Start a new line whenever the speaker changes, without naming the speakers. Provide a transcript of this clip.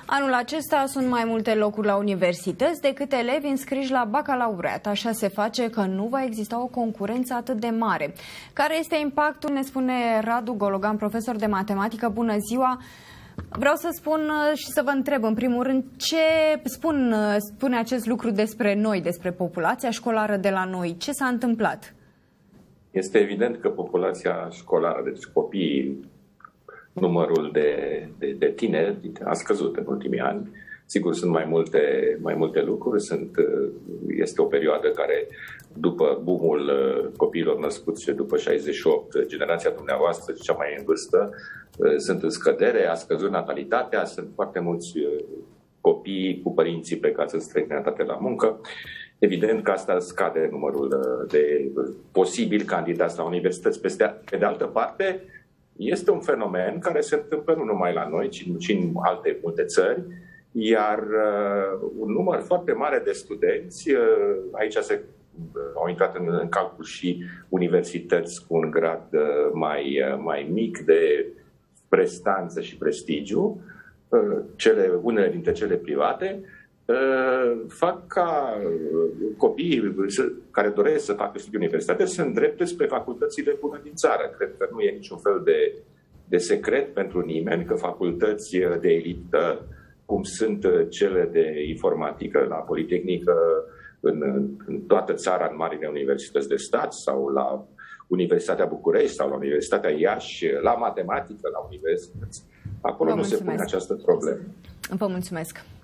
Anul acesta sunt mai multe locuri la universități decât elevi înscriși la bacalaureat. Așa se face că nu va exista o concurență atât de mare. Care este impactul, ne spune Radu Gologan, profesor de matematică. Bună ziua! Vreau să spun și să vă întreb, în primul rând, ce spune acest lucru despre noi, despre populația școlară de la noi? Ce s-a întâmplat?
Este evident că populația școlară, deci copiii, numărul de tineri a scăzut în ultimii ani. Sigur, sunt mai multe lucruri. Este o perioadă care, după boom-ul copiilor născuți după 68, generația dumneavoastră, cea mai în vârstă, sunt în scădere, a scăzut natalitatea, sunt foarte mulți copii cu părinții plecați în străinătate la muncă. Evident că asta scade numărul de posibili candidați la universități. Pe de altă parte, este un fenomen care se întâmplă nu numai la noi, ci și în alte multe țări, iar un număr foarte mare de studenți, aici au intrat în calcul și universități cu un grad mai mic de prestanță și prestigiu, unele dintre cele private, fac ca copiii care doresc să facă studii universitate să îndrepte spre facultățile bune din țară. Cred că nu e niciun fel de secret pentru nimeni că facultăți de elită, cum sunt cele de informatică la Politehnică în toată țara, în marile universități de stat, sau la Universitatea București sau la Universitatea Iași, la matematică, la universități, acolo nu se pune această problemă.
Vă mulțumesc!